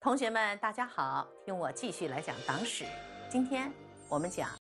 同学们，大家好，听我继续来讲党史。今天我们讲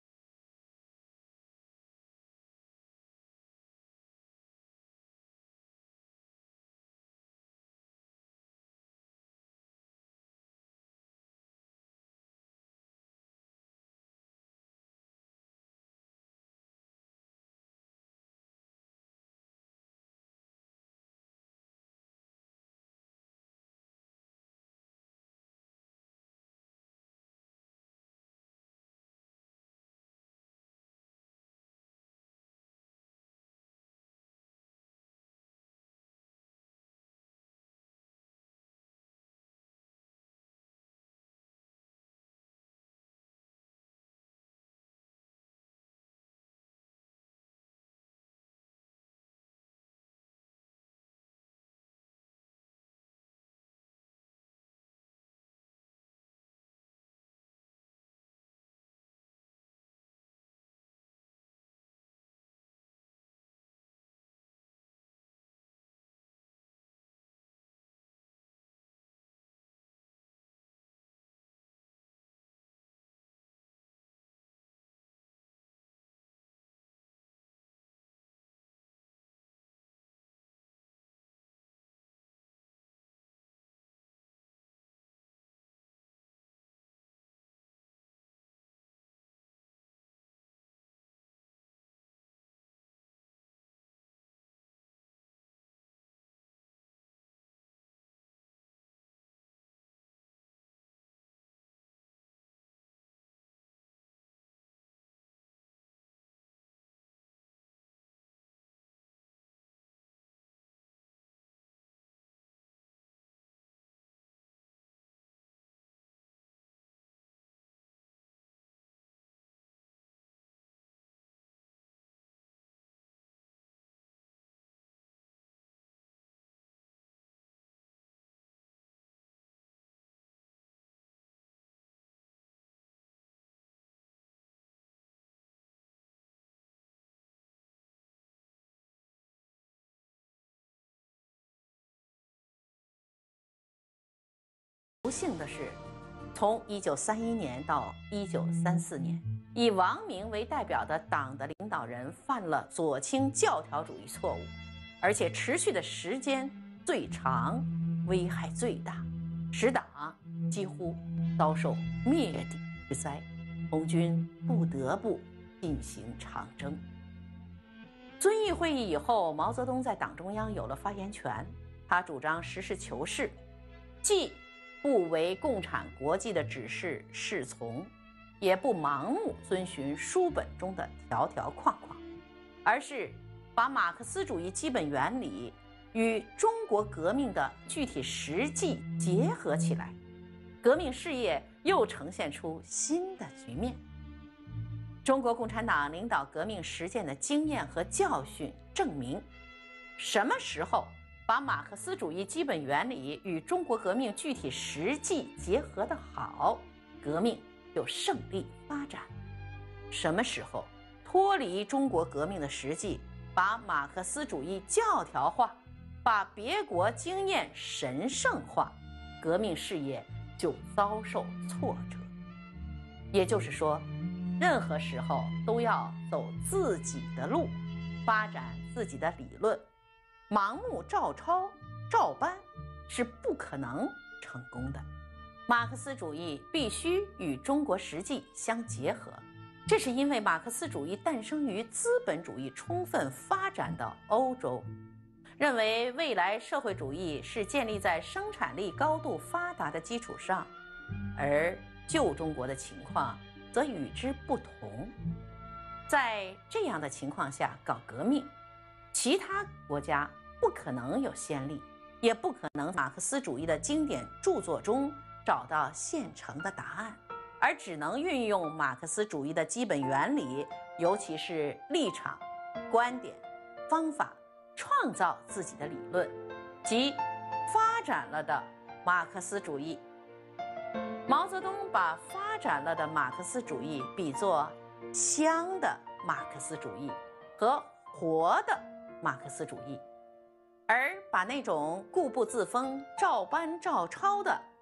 不幸的是，从1931年到1934年，以王明为代表的党的领导人犯了左倾教条主义错误，而且持续的时间最长，危害最大，使党几乎遭受灭顶之灾，红军不得不进行长征。遵义会议以后，毛泽东在党中央有了发言权，他主张实事求是，既不为共产国际的指示侍从，也不盲目遵循书本中的条条框框，而是把马克思主义基本原理与中国革命的具体实际结合起来，革命事业又呈现出新的局面。中国共产党领导革命实践的经验和教训证明，什么时候把马克思主义基本原理与中国革命具体实际结合得好，革命就胜利发展。什么时候脱离中国革命的实际，把马克思主义教条化，把别国经验神圣化，革命事业就遭受挫折。也就是说，任何时候都要走自己的路，发展自己的理论，盲目照抄照搬是不可能成功的。马克思主义必须与中国实际相结合，这是因为马克思主义诞生于资本主义充分发展的欧洲，认为未来社会主义是建立在生产力高度发达的基础上，而旧中国的情况则与之不同。在这样的情况下搞革命，其他国家不可能有先例，也不可能马克思主义的经典著作中找到现成的答案，而只能运用马克思主义的基本原理，尤其是立场、观点、方法，创造自己的理论，即发展了的马克思主义。毛泽东把发展了的马克思主义比作香的马克思主义和活的马克思主义，而把那种固步自封、照搬照抄的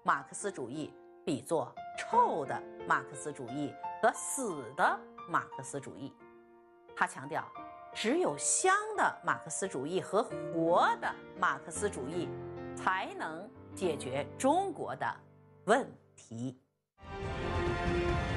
马克思主义比作臭的马克思主义和死的马克思主义。他强调，只有香的马克思主义和活的马克思主义才能解决中国的问题。